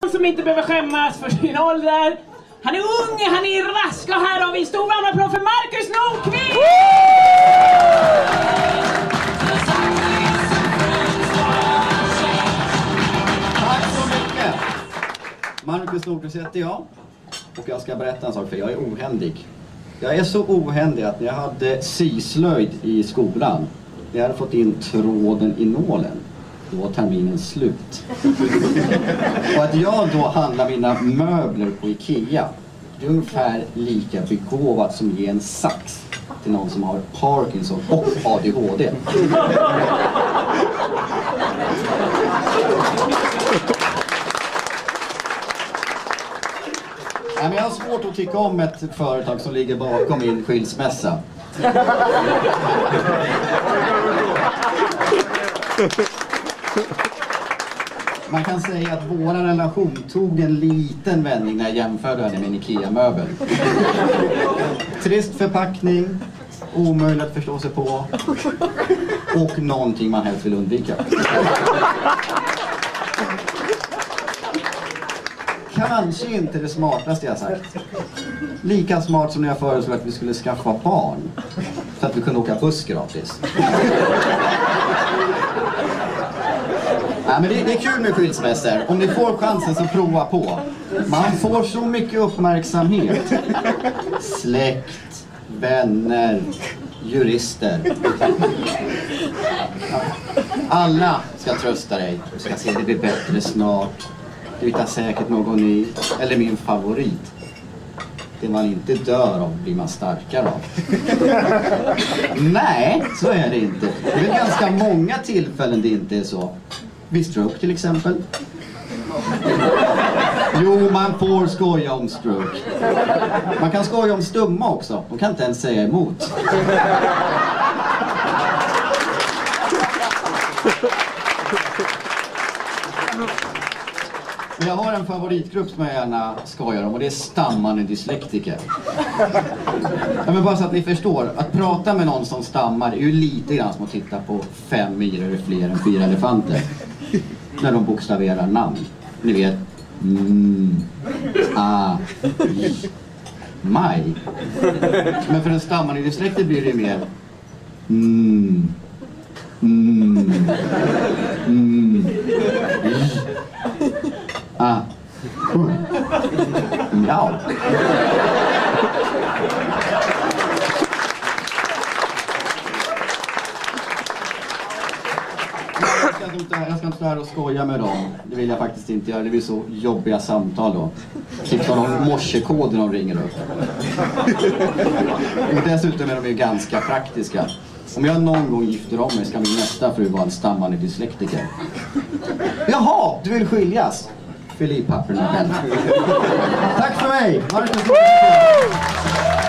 Som inte behöver skämmas för sin ålder. Han är ung, han är rask och här har vi stor varm applåd för Marcus Nordqvist! Tack så mycket! Marcus Nordqvist heter jag och jag ska berätta en sak för jag är ohändig. Jag är så ohändig att när jag hade syslöjd i skolan, jag hade fått in tråden i nålen. Då var terminen slut. Och att jag då handlar mina möbler på Ikea, det är ungefär lika begåvat som ge en sax till någon som har Parkinson och ADHD. Men jag har svårt att tycka om ett företag som ligger bakom min skilsmässa. Man kan säga att vår relation tog en liten vändning när jag jämförde henne med en Ikea-möbel. Trist förpackning, omöjligt att förstå sig på och någonting man helst vill undvika. Kanske inte det smartaste jag sagt. Lika smart som när jag föreslog att vi skulle skaffa barn så att vi kunde åka buss gratis. Ja, men det är kul med skilsmässor. Om ni får chansen så prova på. Man får så mycket uppmärksamhet. Släkt, vänner, jurister. Alla ska trösta dig. Du ska se det blir bättre snart. Du hittar säkert någon ny. Eller min favorit. Det man inte dör av blir man starkare av. Nej, så är det inte. Det är ganska många tillfällen det inte är så. Vid stroke till exempel. Jo, man får skoja om stroke. Man kan skoja om stumma också. De kan inte ens säga emot. Jag har en favoritgrupp som jag gärna skojar om och det är stammande dyslektiker. Ja, men bara så att ni förstår, att prata med någon som stammar är ju lite grann som att titta på 5 myror är fler än 4 elefanter. När de bokstaverar namn. Ni vet, maj. Men för en stammande dyslektiker blir det mer ja. Jag ska inte stå här och skoja med dem. Det vill jag faktiskt inte göra. Det blir så jobbiga samtal då. Titta någon morsekod när de ringer upp. Och dessutom är de ju ganska praktiska. Om jag någon gång gifter om mig ska min nästa fru vara en stammande dyslektiker. Jaha, du vill skiljas? Fyll i papperna själv. Tack för mig!